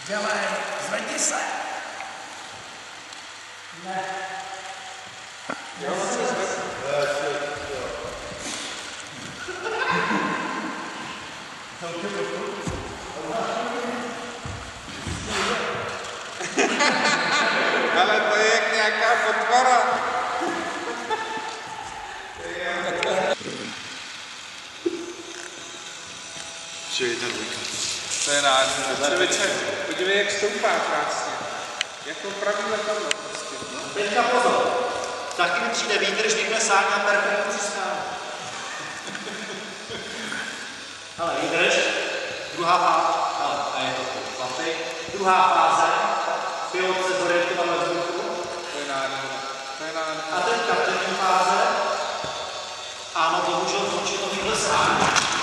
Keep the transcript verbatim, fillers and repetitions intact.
Dělej, zvedni se. Ne. Já se zvednu. Ale to je jak nějaká potvora. Ještě jedna dvojka. To je nádherné. Člověče, podívej, jak stoupá krásně. Jako pravý letadlo prostě. No, teďka pozor. Taky mi přijde výdrž, vyklesání a perfektní přistání. Ale výdrž, druhá fáze, ale a je to chlapy. Druhá fáze, pilot se zorientoval ve vzduchu. To je nádherné. To je nádherné. A teďka první fáze, ano, bohužel končí to vyklesání.